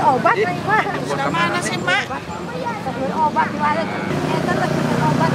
obat nih, Pak. Sudah mana sih, Mak? Beli obat di mana? Tetap beli obat.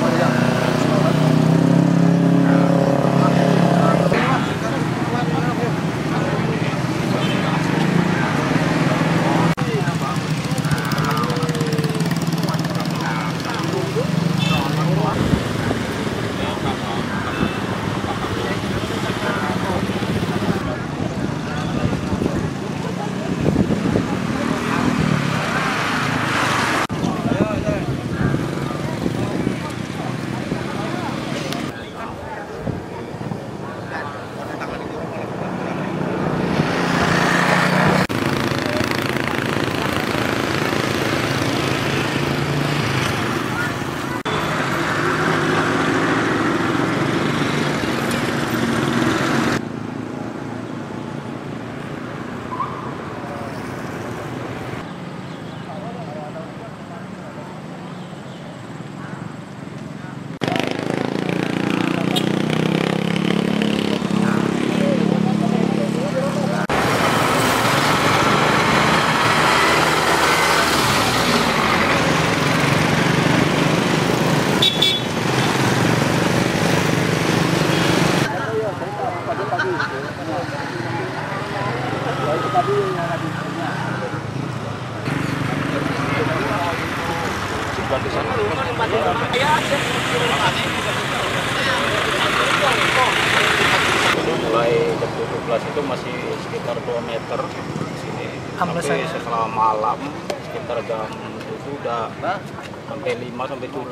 Mulai jam 17 itu masih sekitar 2 meter di sini. Sampai setelah malam sekitar jam 7 udah sampai 5 sampai 7.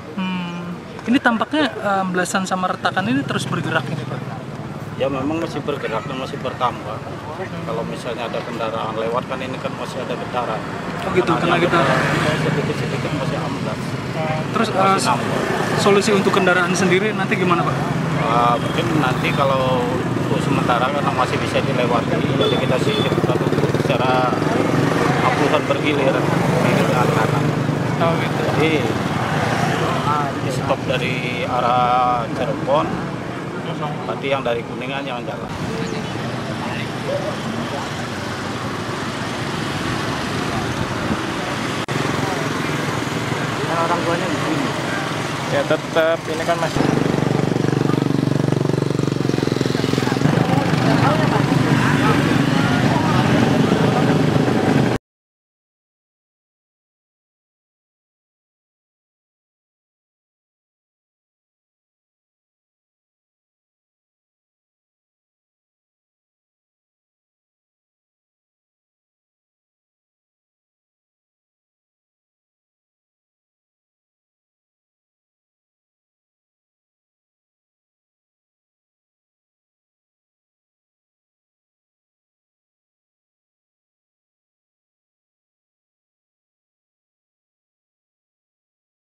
Ini tampaknya amblesan sama retakan ini terus bergerak ini, Pak. Ya memang masih bergerak dan masih bertambah. Kalau misalnya ada kendaraan lewat kan ini kan masih ada getaran. Oh gitu, kena getaran. Sedikit-sedikit masih amblas. Terus solusi untuk kendaraan sendiri nanti gimana, Pak? Mungkin nanti kalau untuk sementara karena masih bisa dilewati, jadi kita tunggu secara aplusan bergilir kiri dan kanan. Oh gitu. Jadi di stop dari arah Cirebon, berarti yang dari Kuningan jangan jalan. Orang tuanya begini. Ya tetap ini kan masih